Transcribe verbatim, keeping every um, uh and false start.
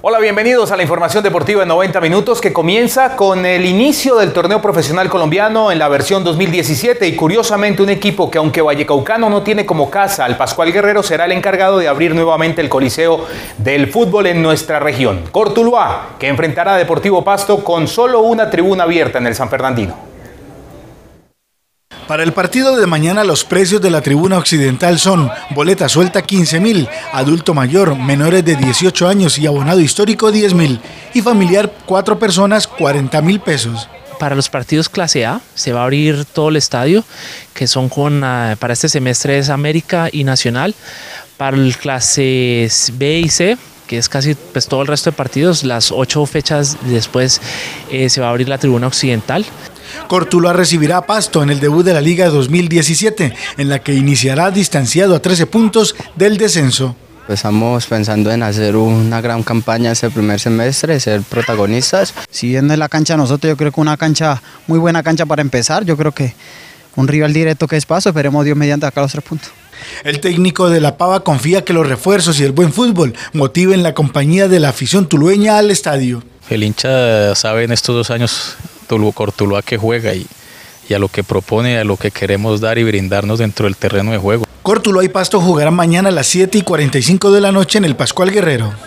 Hola, bienvenidos a la información deportiva en noventa minutos, que comienza con el inicio del torneo profesional colombiano en la versión dos mil diecisiete y curiosamente un equipo que, aunque Vallecaucano no tiene como casa al Pascual Guerrero, será el encargado de abrir nuevamente el coliseo del fútbol en nuestra región. Cortuluá, que enfrentará a Deportivo Pasto con solo una tribuna abierta en el San Fernandino. Para el partido de mañana los precios de la tribuna occidental son boleta suelta quince mil, adulto mayor, menores de dieciocho años y abonado histórico diez mil y familiar cuatro personas cuarenta mil pesos. Para los partidos clase A se va a abrir todo el estadio, que son con uh, para este semestre es América y Nacional. Para el clase B y C, que es casi pues, todo el resto de partidos, las ocho fechas después eh, se va a abrir la tribuna occidental. Cortuluá recibirá a Pasto en el debut de la Liga dos mil diecisiete, en la que iniciará distanciado a trece puntos del descenso. Estamos pensando en hacer una gran campaña este primer semestre, ser protagonistas. Si bien no es la cancha de nosotros, yo creo que una cancha, muy buena cancha para empezar. Yo creo que un rival directo que es Pasto, esperemos Dios mediante acá los tres puntos. El técnico de La Pava confía que los refuerzos y el buen fútbol motiven la compañía de la afición tulueña al estadio. El hincha sabe en estos dos años Cortuluá que juega y, y a lo que propone, a lo que queremos dar y brindarnos dentro del terreno de juego. Cortuluá y Pasto jugarán mañana a las siete y cuarenta y cinco de la noche en el Pascual Guerrero.